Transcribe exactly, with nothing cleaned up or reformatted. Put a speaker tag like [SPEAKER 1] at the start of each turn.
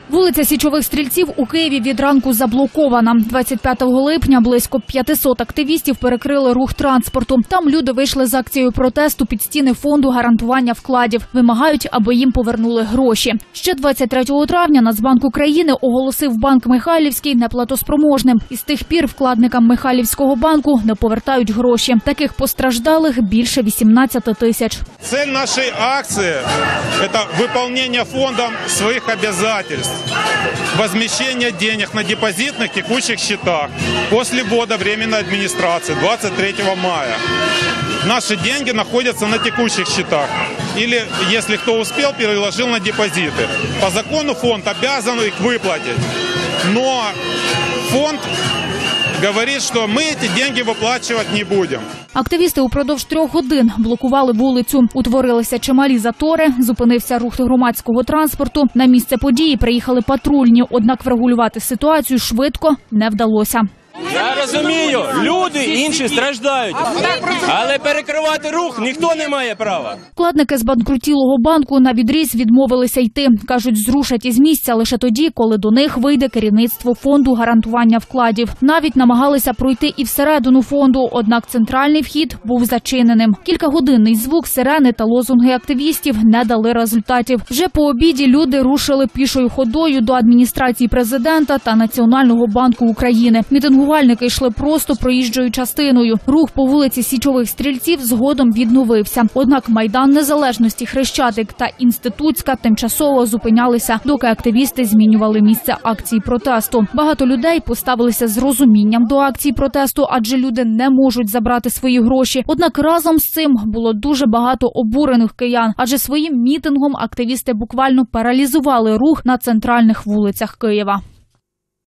[SPEAKER 1] Вулиця Січових Стрільців у Києві від ранку заблокована. двадцять п'ятого липня близько п'ятисот активістів перекрили рух транспорту. Там люди вийшли з акцією протесту під стіни фонду гарантування вкладів. Вимагають, аби їм повернули гроші. Ще двадцять третього травня Нацбанк України оголосив банк Михайлівський неплатоспроможним. І з тих пір вкладникам Михайлівського банку не повертають гроші. Таких постраждалих більше вісімнадцяти тисяч.
[SPEAKER 2] Цель нашей акции – это выполнение фондом своих обязательств. Возмещение денег на депозитных текущих счетах после ввода временной администрации двадцать третьего мая. Наши деньги находятся на текущих счетах. Или, если кто успел, переложил на депозиты. По закону фонд обязан их выплатить. Но фонд говорит, что мы эти деньги выплачивать не будем.
[SPEAKER 1] Активісти упродовж трьох годин блокували вулицю. Утворилися чималі затори, зупинився рух громадського транспорту. На місце події приїхали патрульні, однак врегулювати ситуацію швидко не вдалося.
[SPEAKER 3] Я розумію, люди інші страждають, але перекривати рух ніхто не має права.
[SPEAKER 1] Вкладники збанкрутілого банку на відріз відмовилися йти. Кажуть, зрушать із місця лише тоді, коли до них вийде керівництво фонду гарантування вкладів. Навіть намагалися пройти і всередину фонду, однак центральний вхід був зачиненим. Кількагодинний звук сирени та лозунги активістів не дали результатів. Вже по обіді люди рушили пішою ходою до адміністрації президента та Національного банку України. Мітингувальники йшли просто проїжджою частиною. Рух по вулиці Січових Стрільців згодом відновився. Однак Майдан Незалежності, Хрещатик та Інститутська тимчасово зупинялися, доки активісти змінювали місце акції протесту. Багато людей поставилися з розумінням до акції протесту, адже люди не можуть забрати свої гроші. Однак разом з цим було дуже багато обурених киян, адже своїм мітингом активісти буквально паралізували рух на центральних вулицях Києва.